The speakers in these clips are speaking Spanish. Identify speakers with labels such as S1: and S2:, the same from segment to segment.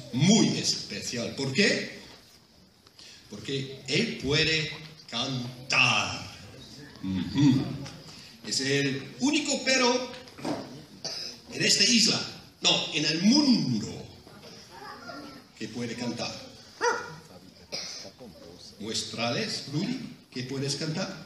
S1: muy especial. ¿Por qué? Porque él puede cantar. Es el único perro en esta isla, no, en el mundo, que puede cantar. Muéstrales, Rudy, que puedes cantar.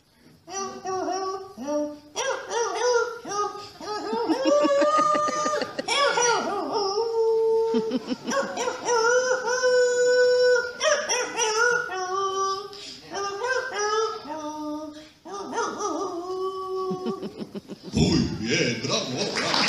S1: Muy bien, bravo, bravo.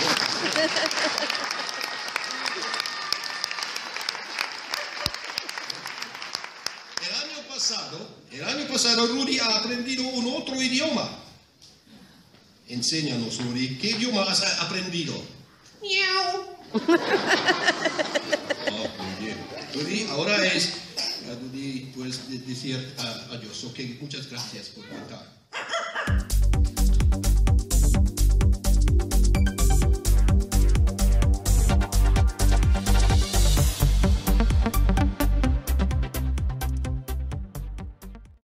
S1: El año pasado Rudy ha aprendido un otro idioma. Enséñanos, Rudy, ¿qué idioma has aprendido? Miau. Oh, muy bien. Rudy, ahora Rudy, puedes decir adiós. Ok, muchas gracias por cantar.